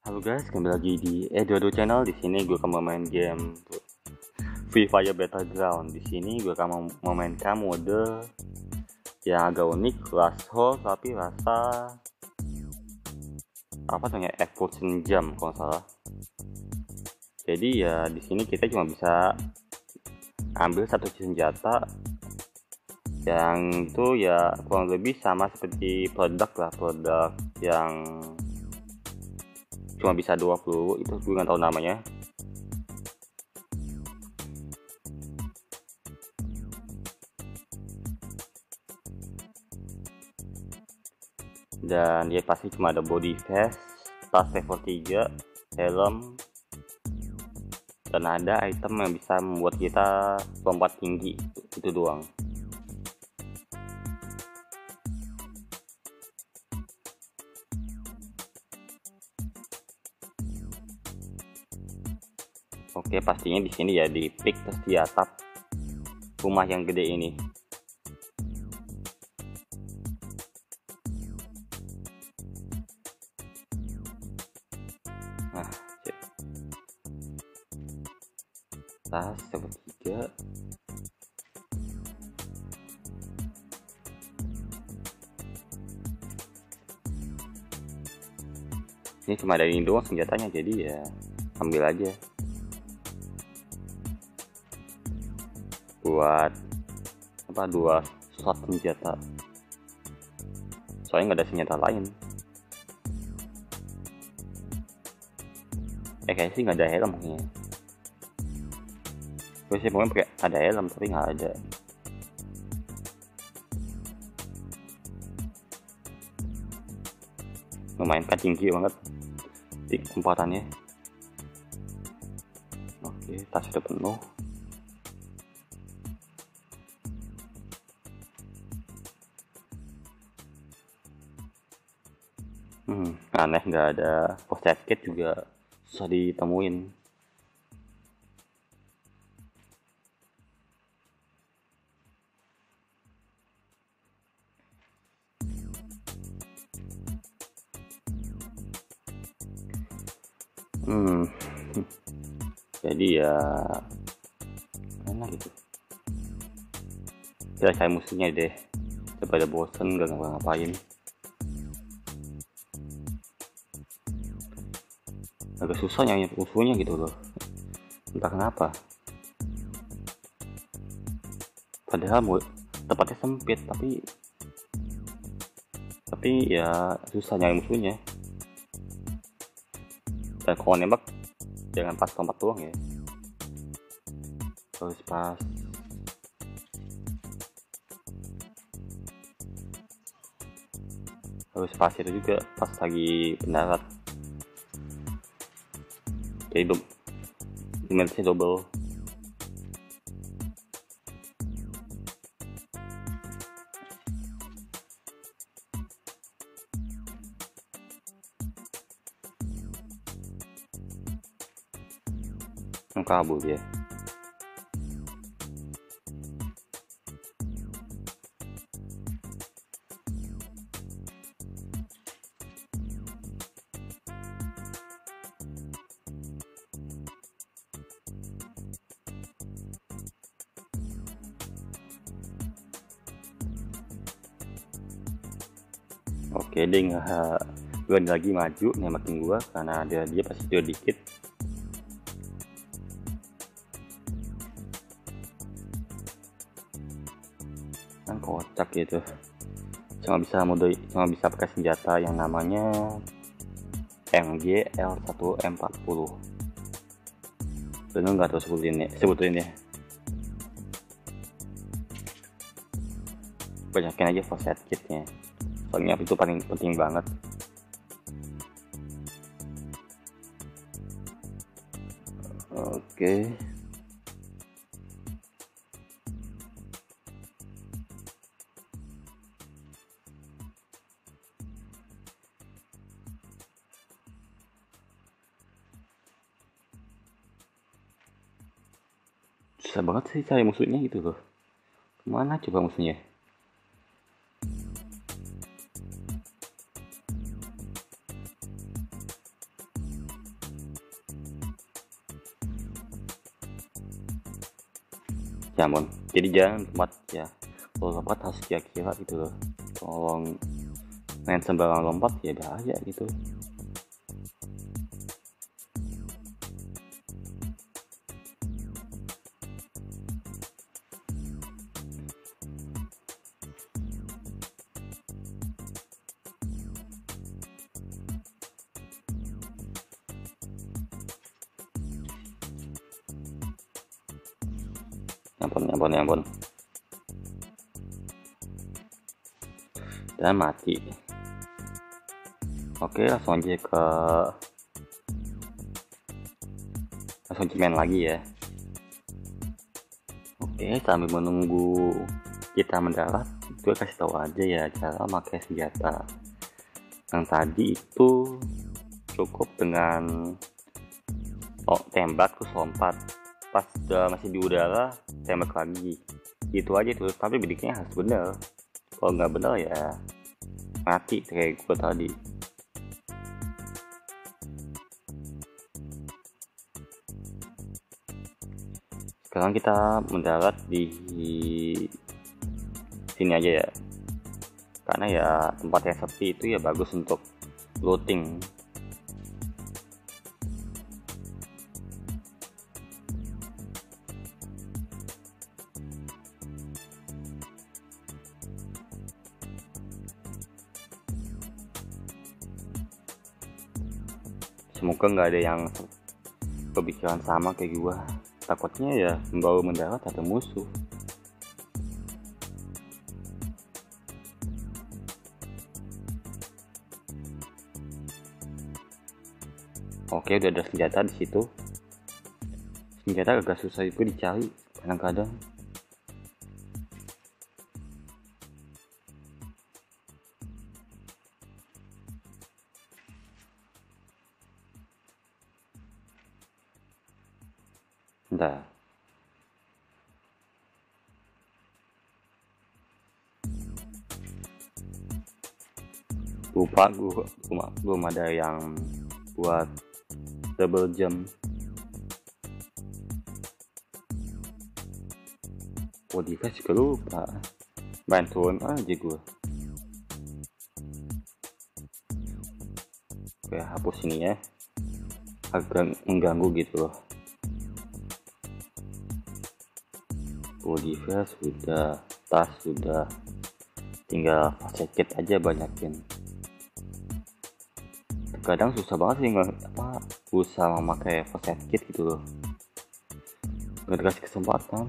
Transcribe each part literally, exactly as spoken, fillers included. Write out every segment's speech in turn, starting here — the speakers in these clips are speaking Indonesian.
Halo guys, kembali lagi di E dua puluh dua Channel. Di sini gue akan main game Free Fire Battleground. Di sini gue akan memainkan mode yang agak unik, last hold, tapi rasa apa namanya explosion jam kalau nggak salah. Jadi ya di sini kita cuma bisa ambil satu senjata yang itu ya kurang lebih sama seperti produk lah, produk yang cuma bisa dua puluh, itu gue nggak tahu namanya. Dan dia pasti cuma ada body vest, tas level tiga, helm, dan ada item yang bisa membuat kita lompat tinggi. Itu doang. Oke, pastinya di sini ya di pick terus di atap rumah yang gede ini. Nah, cek. Tas level tiga. Ini cuma ada ini doang senjatanya, jadi ya ambil aja. Buat apa, dua slot senjata, soalnya nggak ada senjata lain. Eh kayaknya sih nggak ada helm ya. Gue sih mungkin pakai ada helm tapi nggak ada. Memainkan tinggi banget di kesempatannya. Oke, tas sudah penuh. Hmm, aneh nggak ada post kit juga, susah ditemuin. Hmm, jadi ya mana gitu. Ya saya musuhnya deh, daripada bosen gak ngapa-ngapain. Agak susah nyari musuhnya gitu loh, entah kenapa. Padahal mau tempatnya sempit, tapi tapi ya susah nyari musuhnya. Dan kalau nembak jangan pas tempat doang ya, harus pas. Harus pas itu juga, pas lagi pendarat. Jadi damage-nya double. Kabur dia. Oke, dia nggak berani lagi maju nembakin gua karena dia dia pasti dia dikit. Kan kocak gitu, cuma bisa mode cuma bisa pakai senjata yang namanya M G L satu M empat puluh. Bener nggak tahu sebutin ya, sebutin ya. Banyakin aja first aid kitnya, soalnya itu paling penting banget. Oke. Susah banget sih cari musuhnya gitu loh. Kemana coba musuhnya? Ya ampun, jadi jangan tempat ya, kalau lompat harus kira-kira gitu loh. Kalau main sembarang lompat ya bahaya gitu. Ampun, ampun, ampun. Dan mati. Oke, langsung aja ke langsung main lagi ya. Oke, sambil menunggu kita mendarat, gue kasih tahu aja ya cara pakai senjata. Yang tadi itu cukup dengan oh, tembak terus lompat. Pas udah masih di udara, tembak lagi. Gitu aja tuh, tapi bidiknya harus bener. Kalau nggak bener ya mati kayak gue tadi. Sekarang kita mendarat di sini aja ya, karena ya tempat yang sepi itu ya bagus untuk looting. Semoga nggak ada yang kepikiran sama kayak gua. Takutnya ya membawa mendarat ada musuh. Oke, udah ada senjata di situ. Senjata agak susah itu dicari kadang-kadang. Bentar. Lupa gua belum, belum ada yang buat double jump. Oh, device juga lupa. Bantuan aja gua. Oke, hapus ini ya. Agak mengganggu gitu loh. Body device sudah, tas sudah, tinggal first aid kit aja banyakin. Kadang susah banget sih nggak apa usah memakai first aid kit gitu loh, nggak dikasih kesempatan.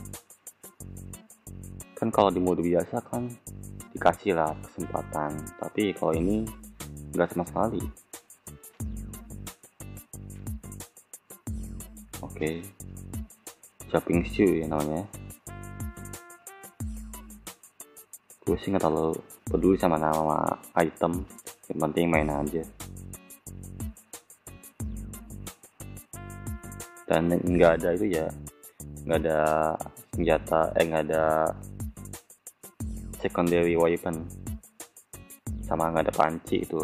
Kan kalau di mode biasa kan dikasih lah kesempatan, tapi kalau ini nggak sama sekali. Oke, jumping shoe ya namanya. Gue sih nggak terlalu peduli sama nama item, yang penting main aja. Dan nggak ada itu ya, nggak ada senjata, eh nggak ada secondary weapon, sama nggak ada panci itu.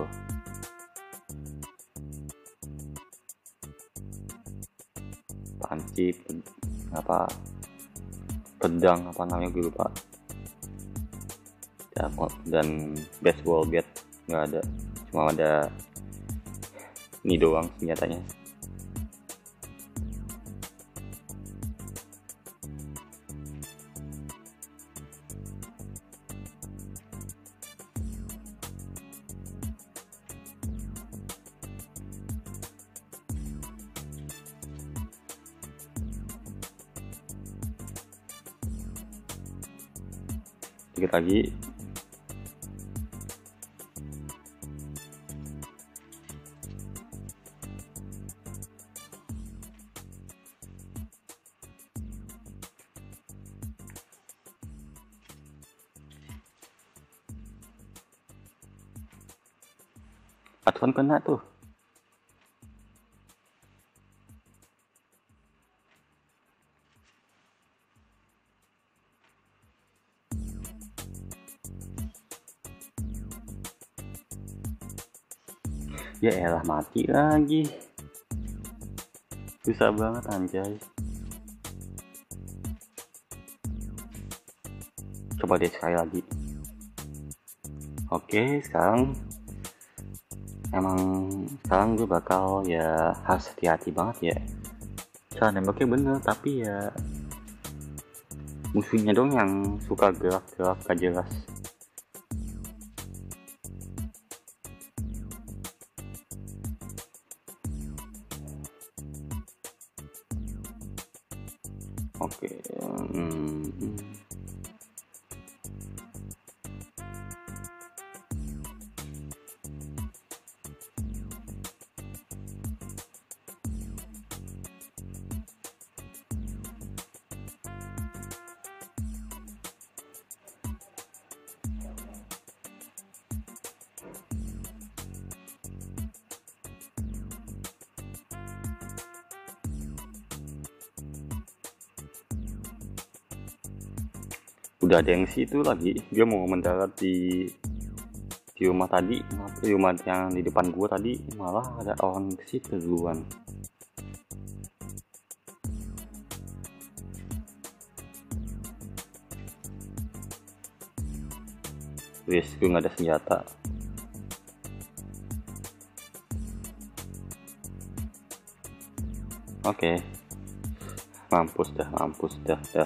Panci, apa pedang apa namanya gue lupa. Ya, dan baseball bat nggak ada, cuma ada ini doang senjatanya. Sedikit lagi. Aturan kena tuh. Ya elah, mati lagi. Susah banget anjay. coba deh sekali lagi. Oke, sekarang emang sekarang gue bakal ya harus hati-hati banget ya. Cara nembaknya bener, tapi ya musuhnya dong yang suka gerak-gerak gak jelas. Oke, hmm. Udah ada yang situ lagi, dia mau mendarat di di rumah tadi, di rumah yang di depan gua tadi, malah ada orang ke situ duluan. Wis, gue nggak ada senjata. Oke, okay. mampus dah, mampus dah, dah.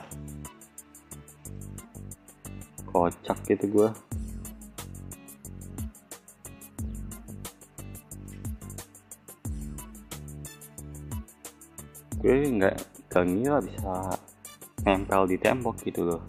Kocak gitu gue. Gue nggak gak ngira bisa nempel di tembok gitu loh.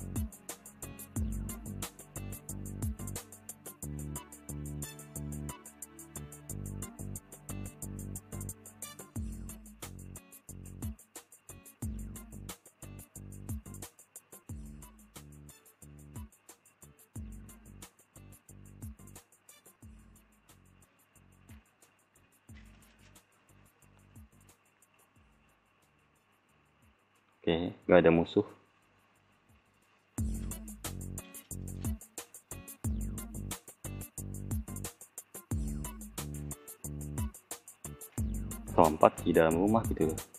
Oke, gak ada musuh. Lompat di dalam rumah gitu loh.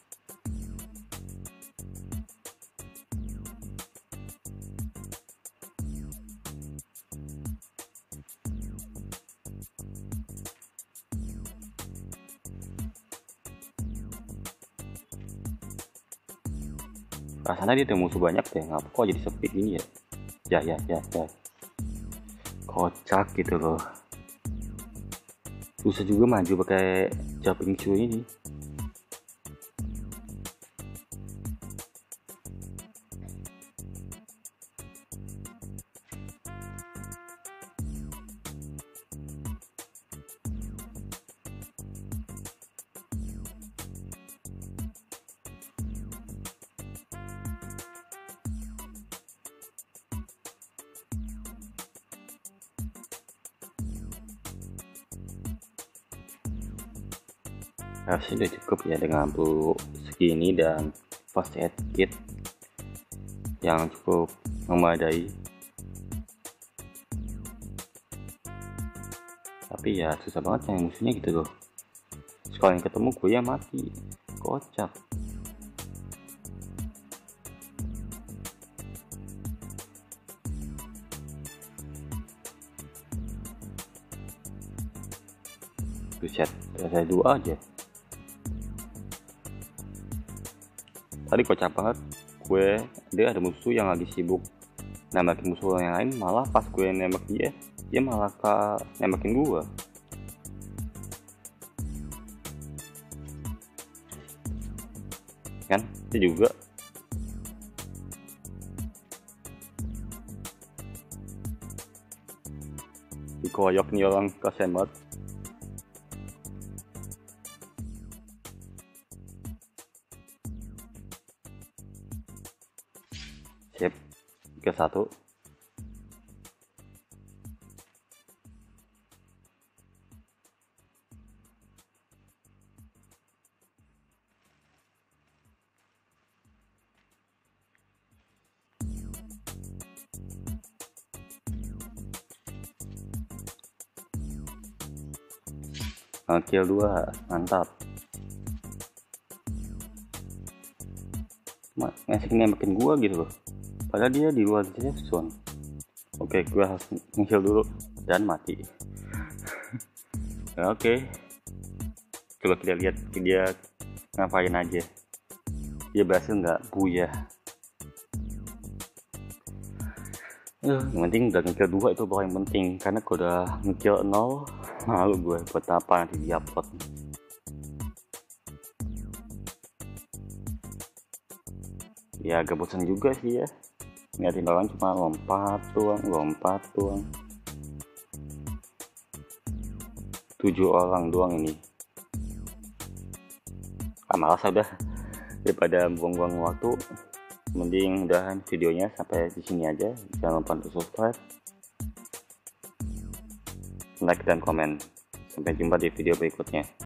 Rasanya dia ada musuh banyak deh, ngapa kok jadi sepi gini ya? Ya ya ya ya. Kocak gitu loh. Susah juga maju pakai jumping shoe ini. Harusnya udah cukup ya dengan peluru segini dan first aid kit yang cukup memadai. Tapi ya susah banget yang musuhnya gitu loh. Sekali ketemu gue ya mati. Kocak. Buset, ada dua aja. Tadi kocak banget, gue dia ada musuh yang lagi sibuk nembakin musuh yang lain, malah pas gue nembak dia, dia malah ke nembakin gue. Kan, itu juga. Dikoyok nih orang kasihan banget. Sip, tiga satu. Kill dua, mantap. Ngasih nembakin gua gitu loh. Padahal dia di luar safe zone. Oke, gue harus nge-heal dulu dan mati. Oke, coba kita lihat dia ngapain aja. Dia berhasil nggak? Buyah. Uh, yang penting udah nge-kill dua, itu paling penting. Karena kalau udah nge-kill nol, malu gue buat apa nanti di upload. Ya agak bosan juga sih ya, ngeliatin orang cuma lompat doang, lompat doang. Tujuh orang doang ini. Ah, malas udah, daripada buang-buang waktu. Mending udahan videonya sampai di sini aja. Jangan lupa untuk subscribe, like dan komen. Sampai jumpa di video berikutnya.